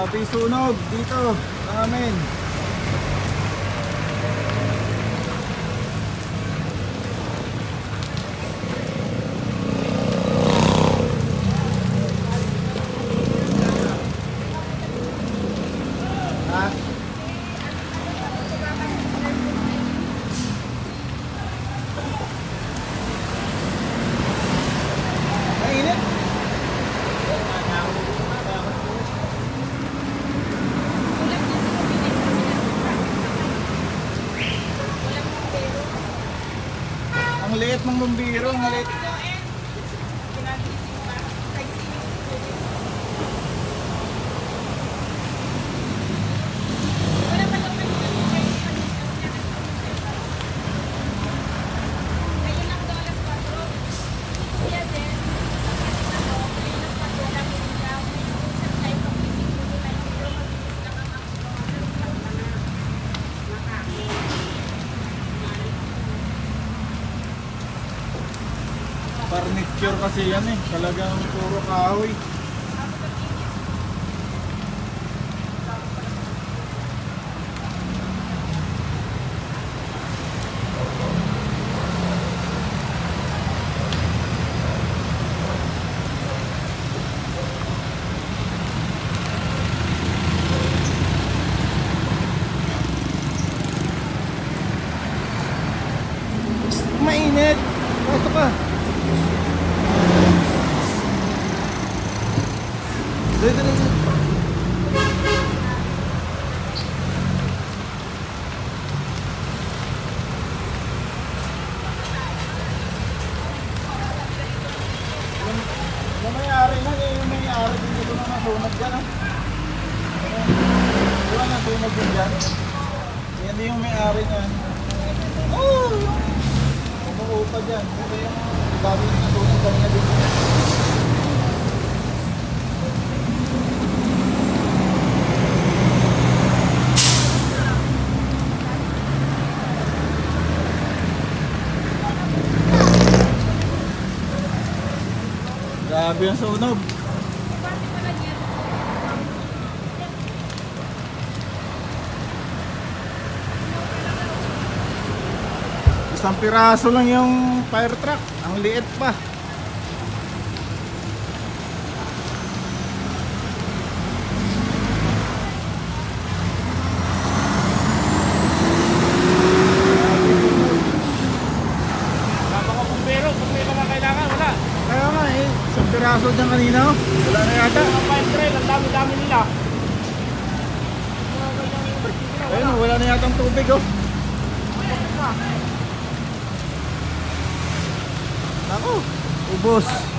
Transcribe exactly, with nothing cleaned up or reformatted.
Grabe sunog dito namin. Ang liit ng bumbiro, ang liit. Furniture kasi yan eh, talagang puro kahoy. Mainit! Ito pa! Dito, dito. Yung may-ari na, yung may-ari din dito na nasunog dyan. Wala nasunog din dyan. Yan din yung may-ari niya. Oh! Umuupa dyan. Dami yung nasunog kanina dito. Grabe ang sunog. Isang piraso lang yung fire truck. Ang liit pa. Isang piraso dyan kanina. Wala na yata. Ang fire trail, ang dami-dami nila. Ayun, wala na yata ang tubig oh. Ako, ubos.